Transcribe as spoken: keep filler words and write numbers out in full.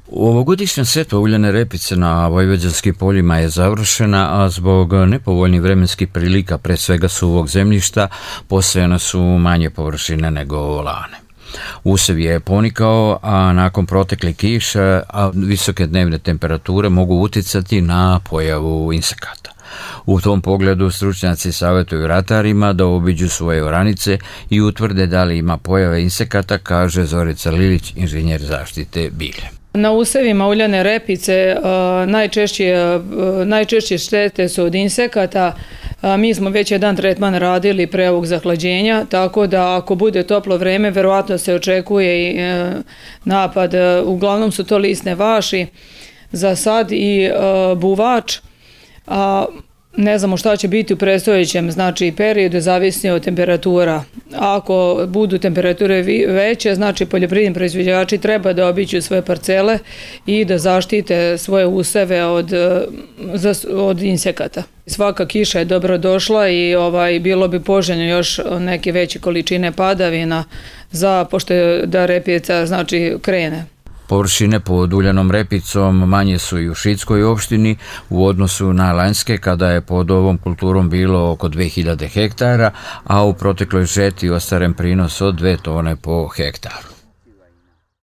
Ovogodišnja setva uljane repice na vojvođanskim poljima je završena, a zbog nepovoljnih vremenskih prilika, pre svega suvog zemljišta, posejane su manje površine nego lane. Usev je ponikao, a nakon protekle kiše, a visoke dnevne temperature mogu uticati na pojavu insekata. U tom pogledu stručnjaci savjetuju ratarima da obiđu svoje oranice i utvrde da li ima pojave insekata, kaže Zorica Lilić, inženjer zaštite bilja. Na usevima uljane repice najčešće, najčešće štete su od insekata. Mi smo već jedan tretman radili pre ovog zahlađenja, tako da ako bude toplo vreme, verovatno se očekuje i napad. Uglavnom su to lisne vaši, za sad i buvač, a ne znamo šta će biti u predstojećem, znači periodu, zavisno od temperatura. Ako budu temperature veće, znači poljoprivredni proizvođači treba da obiđu svoje parcele i da zaštite svoje useve od, od insekata. Svaka kiša je dobro došla i ovaj, bilo bi poželjno još neke veće količine padavina za, pošto da repica znači krene. Površine pod uljanom repicom manje su i u Šidskoj opštini u odnosu na lanjske, kada je pod ovom kulturom bilo oko dve hiljade hektara, a u protekloj žetvi ostvaren prinos od dve tone po hektaru.